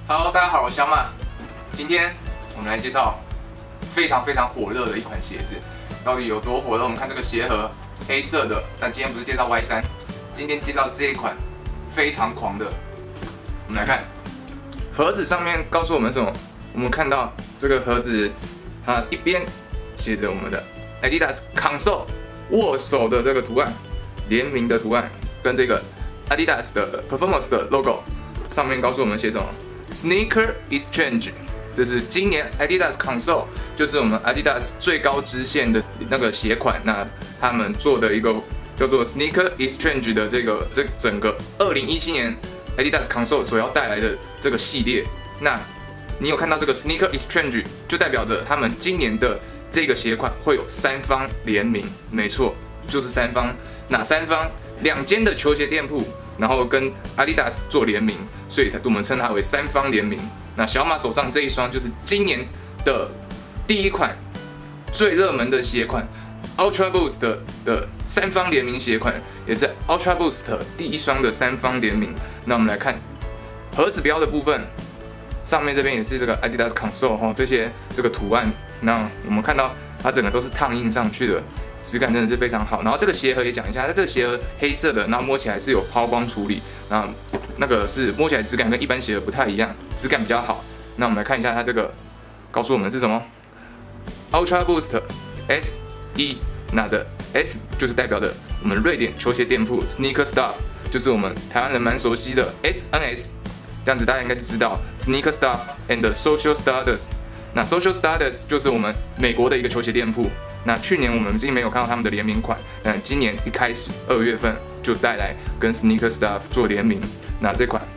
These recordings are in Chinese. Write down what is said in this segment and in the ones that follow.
Hello， 大家好，我是小马。今天我们来介绍非常火热的一款鞋子，到底有多火热？我们看这个鞋盒，黑色的。但今天不是介绍 Y3， 今天介绍这一款非常狂的。我们来看盒子上面告诉我们什么？我们看到这个盒子，它一边写着我们的 Adidas Console 握手的这个图案，联名的图案，跟这个 Adidas 的 Performance 的 logo， 上面告诉我们写什么 ？Sneaker Exchange， 这是今年 Adidas Console， 就是我们 Adidas 最高支线的那个鞋款，那他们做的一个叫做 Sneaker Exchange 的这整个2017年 Adidas Console 所要带来的这个系列，那你有看到这个 Sneaker Exchange， 就代表着他们今年的这个鞋款会有3方联名，没错，就是3方。哪3方？2间的球鞋店铺，然后跟 Adidas 做联名，所以我们称它为3方联名。那小马手上这一双就是今年的第一款最热门的鞋款 Ultra Boost 的3方联名鞋款，也是 Ultra Boost 第一双的3方联名。那我们来看盒子标的部分。上面这边也是这个 Adidas Console 这个图案，那我们看到它整个都是烫印上去的，质感真的是非常好。然后这个鞋盒也讲一下，它这个鞋盒黑色的，然后摸起来是有抛光处理，那个是摸起来质感跟一般鞋盒不太一样，质感比较好。那我们来看一下它这个告诉我们是什么 Ultra Boost SE， 那这 S 就是代表着我们瑞典球鞋店铺 Sneaker Stuff， 就是我们台湾人蛮熟悉的 SNS。这样子大家应该就知道 Sneaker Stuff and Social Status。那 Social Status 就是我们美国的一个球鞋店铺。那去年我们并没有看到他们的联名款，但今年一开始2月份就带来跟 Sneaker Stuff 做联名。那这款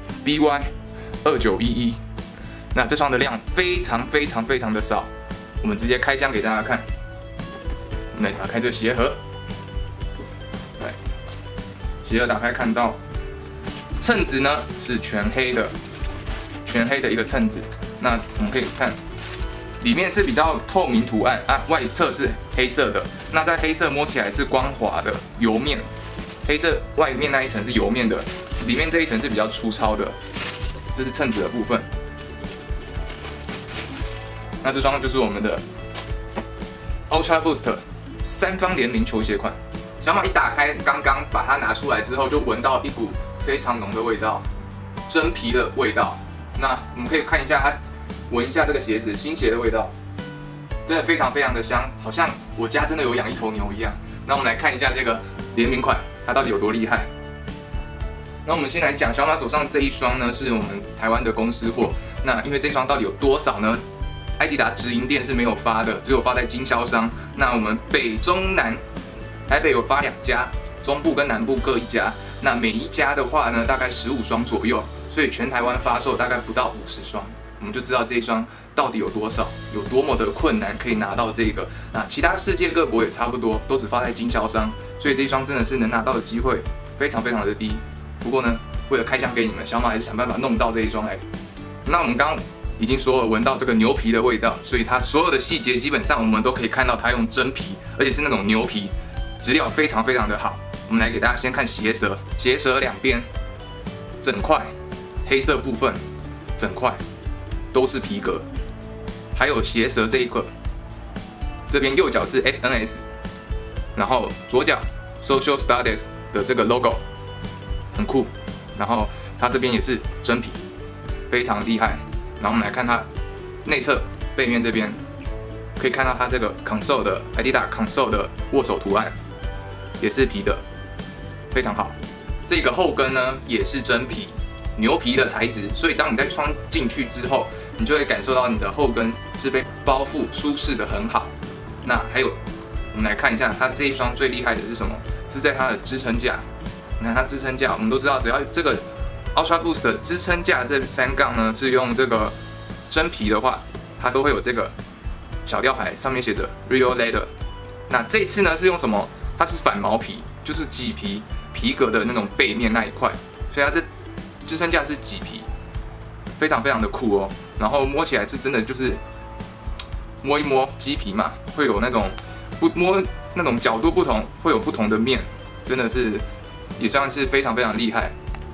BY2911， 那这双的量非常的少，我们直接开箱给大家看。我们来打开这鞋盒，来，鞋盒打开看到。衬子呢是全黑的一个衬子，那我们可以看里面是比较透明图案啊，外侧是黑色的，那在黑色摸起来是光滑的油面，黑色外面那一层是油面的，里面这一层是比较粗糙的，这是衬子的部分。那这双就是我们的 Ultra Boost 3方联名球鞋款。小马一打开，刚刚把它拿出来之后，就闻到一股非常浓的味道，真皮的味道。那我们可以看一下它，闻一下这个鞋子新鞋的味道，真的非常的香，好像我家真的有养一头牛一样。那我们来看一下这个联名款，它到底有多厉害。那我们先来讲小马手上这一双呢，是我们台湾的公司货。那因为这双到底有多少呢？艾迪达直营店是没有发的，只有发在经销商。那我们北中南，台北有发2家，中部跟南部各1家。那每一家的话呢，大概15双左右，所以全台湾发售大概不到50双，我们就知道这一双到底有多少，有多么的困难可以拿到这个。那其他世界各国也差不多，都只发在经销商，所以这一双真的是能拿到的机会非常的低。不过呢，为了开箱给你们，小马还是想办法弄到这一双来。那我们刚刚已经说了，闻到这个牛皮的味道，所以它所有的细节基本上我们都可以看到它用真皮，而且是那种牛皮，质料非常的好。我们来给大家先看鞋舌，鞋舌2边整块黑色部分，整块都是皮革，还有鞋舌这一块，这边右脚是 SNS， 然后左脚 Social Status 的这个 logo 很酷，然后它这边也是真皮，非常厉害。然后我们来看它内侧背面这边，可以看到它这个 Console 的 Adidas Console 的握手图案，也是皮的。非常好，这个后跟呢也是真皮，牛皮的材质，所以当你在穿进去之后，你就会感受到你的后跟是被包覆舒适的很好。那还有，我们来看一下它这一双最厉害的是什么？是在它的支撑架。你看它支撑架，我们都知道，只要这个 Ultra Boost 的支撑架这3杠呢是用这个真皮的话，它都会有这个小吊牌，上面写着 Real Leather。那这一次呢是用什么？它是反毛皮，就是麂皮。皮革的那种背面那一块，所以它这支撑架是麂皮，非常的酷哦。然后摸起来是真的就是摸一摸鸡皮嘛，会有那种摸那种角度不同，会有不同的面，真的是也算是非常厉害。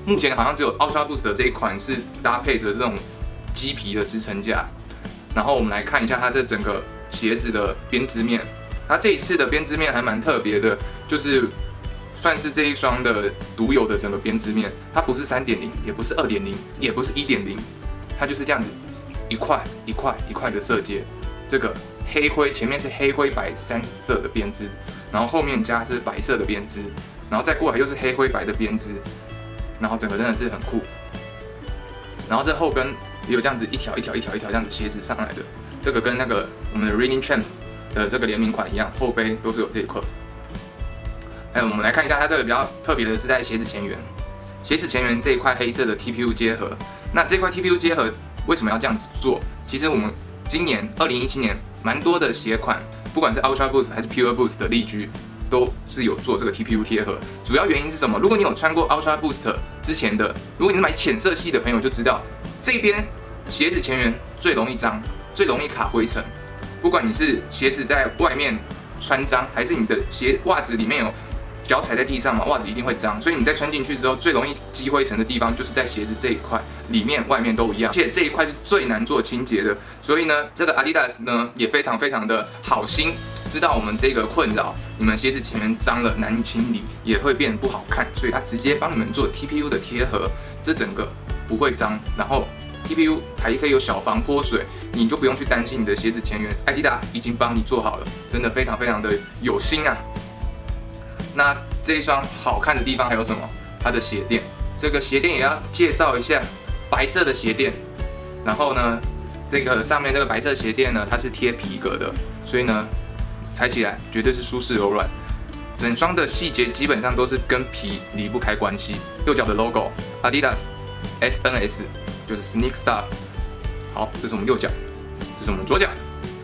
目前好像只有 Ultra Boost 的这一款是搭配着这种鸡皮的支撑架。然后我们来看一下它这整个鞋子的编织面，它这一次的编织面还蛮特别的，就是算是这一双的独有的整个编织面，它不是3.0，也不是2.0，也不是1.0，它就是这样子一块一块一块的色阶，这个黑灰前面是黑灰白3色的编织，然后后面加是白色的编织，然后再过来又是黑灰白的编织，然后整个真的是很酷。然后这后跟也有这样子一条一条一条一条这样子鞋子上来的，这个跟那个我们的 Running Champs 的这个联名款一样，后背都是有这一块。还有我们来看一下它这个比较特别的是在鞋子前缘，鞋子前缘这一块黑色的 TPU 结合。那这块 TPU 结合为什么要这样子做？其实我们今年2017年蛮多的鞋款，不管是 Ultra Boost 还是 Pure Boost 的力居，都是有做这个 TPU 贴合。主要原因是什么？如果你有穿过 Ultra Boost 之前的，如果你是买浅色系的朋友就知道，这边鞋子前缘最容易脏，最容易卡灰尘。不管你是鞋子在外面穿脏，还是你的袜子里面有脚踩在地上嘛，袜子一定会脏，所以你在穿进去之后，最容易积灰尘的地方就是在鞋子这一块，里面外面都一样，而且这一块是最难做清洁的。所以呢，这个 Adidas 呢也非常非常的好心，知道我们这个困扰，你们鞋子前面脏了难以清理，也会变得不好看，所以它直接帮你们做 TPU 的贴合，这整个不会脏，然后 TPU 还可以有小防泼水，你就不用去担心你的鞋子前缘 ，Adidas 已经帮你做好了，真的非常非常的有心啊。那这一双好看的地方还有什么？它的鞋垫，这个鞋垫也要介绍一下，白色的鞋垫。然后呢，这个上面这个白色鞋垫呢，它是贴皮革的，所以呢，踩起来绝对是舒适柔软。整双的细节基本上都是跟皮离不开关系。右脚的 logo Adidas SNS 就是 Sneak Stuff。好，这是我们右脚，这是我们左脚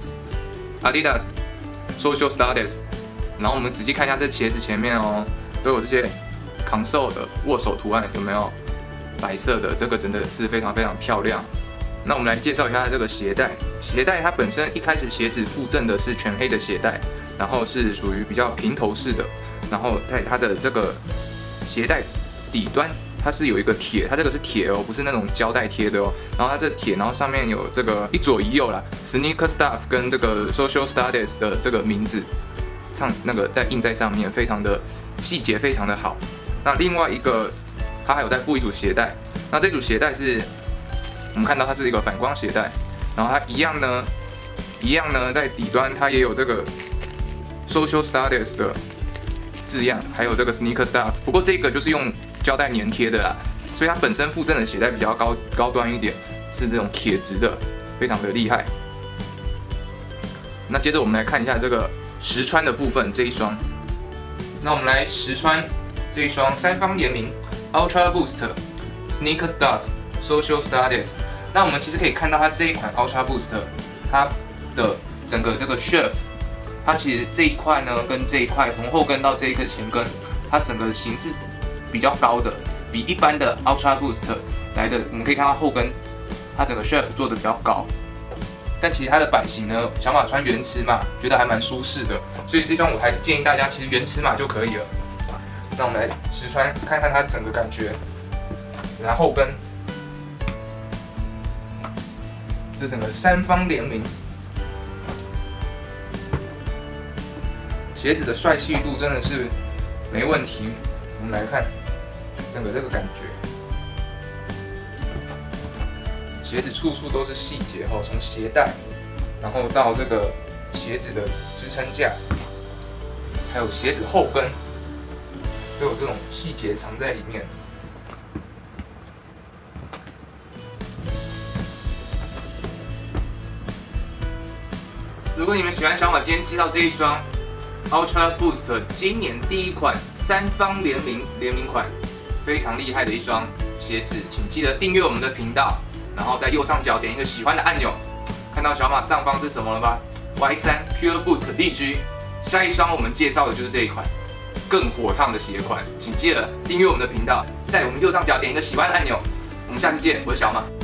Adidas Social Status。然后我们仔细看一下这鞋子前面哦，都有这些 console 的握手图案，有没有？白色的这个真的是非常非常漂亮。那我们来介绍一下这个鞋带，鞋带它本身一开始鞋子附赠的是全黑的鞋带，然后是属于比较平头式的，然后在它的这个鞋带底端它是有一个铁，它这个是铁哦，不是那种胶带贴的哦。然后它这铁，然后上面有这个一左一右啦 ，Sneaker Stuff 跟这个 Social Status 的这个名字。那个在印在上面，非常的细节，非常的好。那另外一个，它还有再附一组鞋带。那这组鞋带是，我们看到它是一个反光鞋带，然后它一样呢，在底端它也有这个 Social Status 的字样，还有这个 Sneaker Stuff。不过这个就是用胶带粘贴的啦，所以它本身附赠的鞋带比较高端一点，是这种铁质的，非常的厉害。那接着我们来看一下这个实穿的部分，这一双，那我们来实穿这一双3方联名 Ultra Boost Sneaker Stuff Social Status。那我们其实可以看到它这一款 Ultra Boost， 它的整个这个 shelf， 它其实这一块呢跟这一块从后跟到这一个前跟，它整个形是比较高的，比一般的 Ultra Boost 来的，我们可以看到后跟它整个 shelf 做的比较高。但其实它的版型呢，小马穿原尺码，觉得还蛮舒适的，所以这双我还是建议大家其实原尺码就可以了。那我们来实穿看看它整个感觉，然后跟这整个3方联名，鞋子的帅气度真的是没问题。我们来看整个这个感觉。鞋子处处都是细节哦，从鞋带，然后到这个鞋子的支撑架，还有鞋子后跟，都有这种细节藏在里面。如果你们喜欢小马今天介绍这一双 Ultra Boost 今年第一款3方联名款，非常厉害的一双鞋子，请记得订阅我们的频道。然后在右上角点一个喜欢的按钮，看到小马上方是什么了吧 ？Y3 Pure Boost 力居，下一双我们介绍的就是这一款更火烫的鞋款，请记得订阅我们的频道，在我们右上角点一个喜欢的按钮。我们下次见，我是小马。